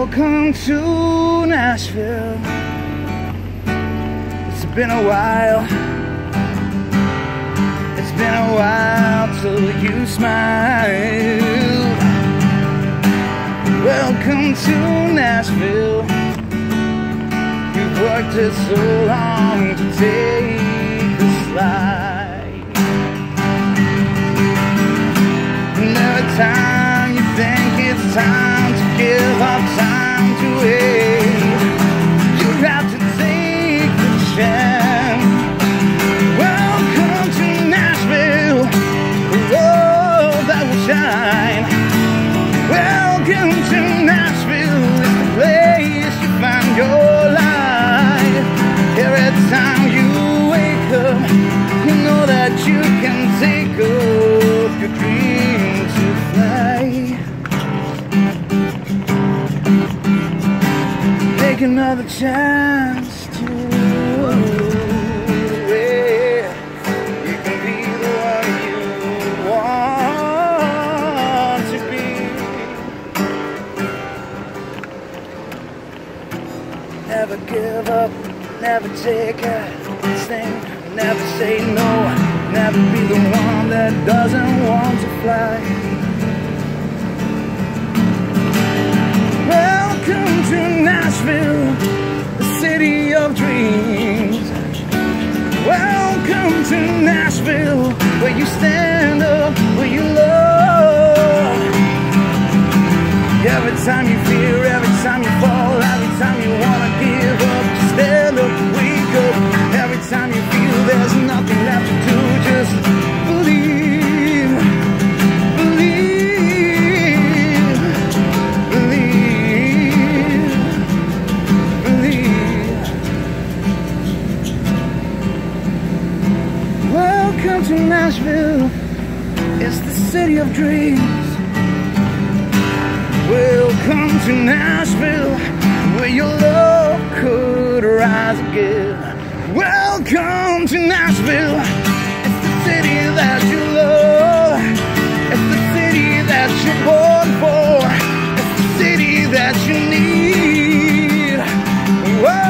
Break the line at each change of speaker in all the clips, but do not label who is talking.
Welcome to Nashville. It's been a while. It's been a while till you smiled. Welcome to Nashville. You've worked it so long to take the slide. And every time you think it's time to give up, time to wait, you have to take the chance. Welcome to Nashville, the road that will shine. Welcome to Nashville, it's the place you find your life. Every time you wake up, you know that you can take up your dream to fly. Take another chance to yeah. You can be the one you want to be. Never give up, never take a thing, never say no, never be the one that doesn't want to fly. Welcome to Nashville, the city of dreams. Welcome to Nashville, where you stand up, where you love. Every time you fear, every time you fall, every time you wanna give up, just stand up, wake up. Every time you feel there's nothing left to do, just believe, believe, believe, believe. Welcome to Nashville, it's the city of dreams. Welcome to Nashville, where your love could rise again. Welcome to Nashville, it's the city that you love. It's the city that you're born for. It's the city that you need. Whoa.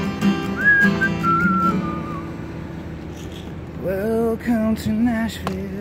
Welcome to Nashville.